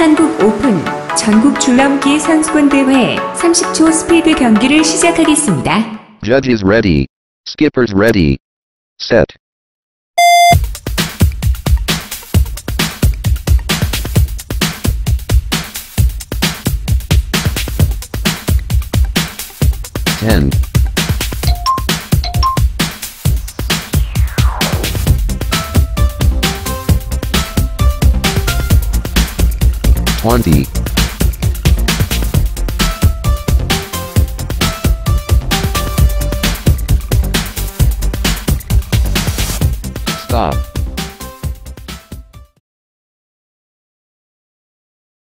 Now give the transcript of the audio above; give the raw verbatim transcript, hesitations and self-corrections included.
한국 오픈 전국 줄넘기 선수권 대회 삼십 초 스피드 경기를 시작하겠습니다. Judges ready. Skippers ready. Set. ten. twenty.